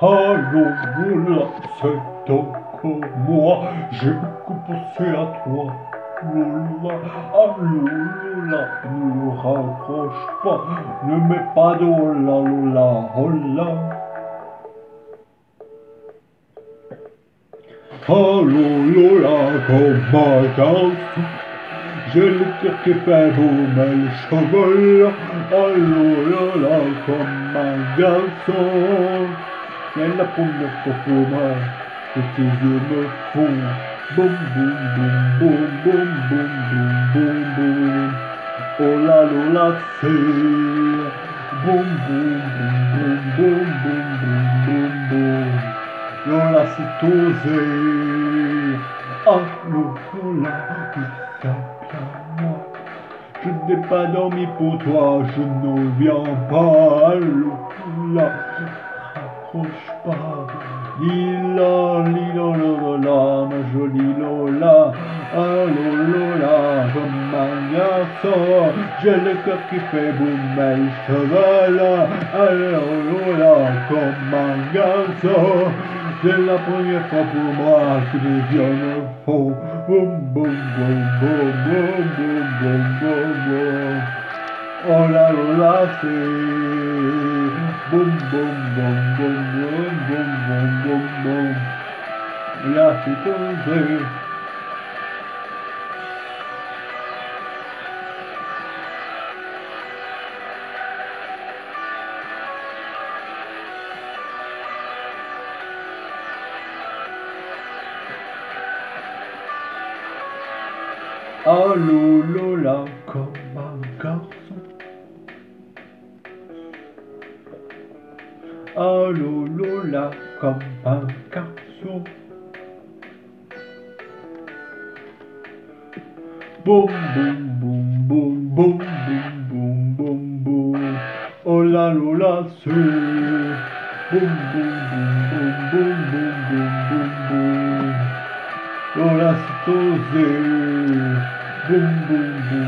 Allô, Lola, c'est encore moi. J'ai beaucoup pensé à toi, Lola. Allô, Lola, ne raccroche pas. Ne mets pas de hola, Lola, hola. Allô, Lola, comme un garçon. J'ai le cœur qui fait boum les cheveux. Allô, Lola, comme un garçon. C'est la première fois pour moi que tes yeux me font boum boum boum boum boum boum boum boum boum. Oh la lola c'est boum boum boum boum boum boum boum boum. Lola c'est osé. Ah Lola, oui c'est bien moi. Je n'ai pas dormi pour toi, je ne viens pas. Lola, raccroche pas. Lila, lila, lola, ma jolie Lola. Allô Lola, comme un garçon. J'ai le cœur qui fait boum, mes cheveux là. Allô Lola, comme un garçon. C'est la première fois pour moi que les yeux me font boum, boum, boum, boum, boum, boum, boum, boum, boum. Oh la Lola, c'est boum, boum, boum, boum, boum, boum, boum, boum, boum. Là, c'est osé. Allô Lola, comme un garçon. Allô Lola, comme un garçon. Boum boum boum boum boum boum boum boum boum. Oh la Lola, c'est boum boum boum boum boum boum boum boum boum. Lola, c'est osé. Boum boum boum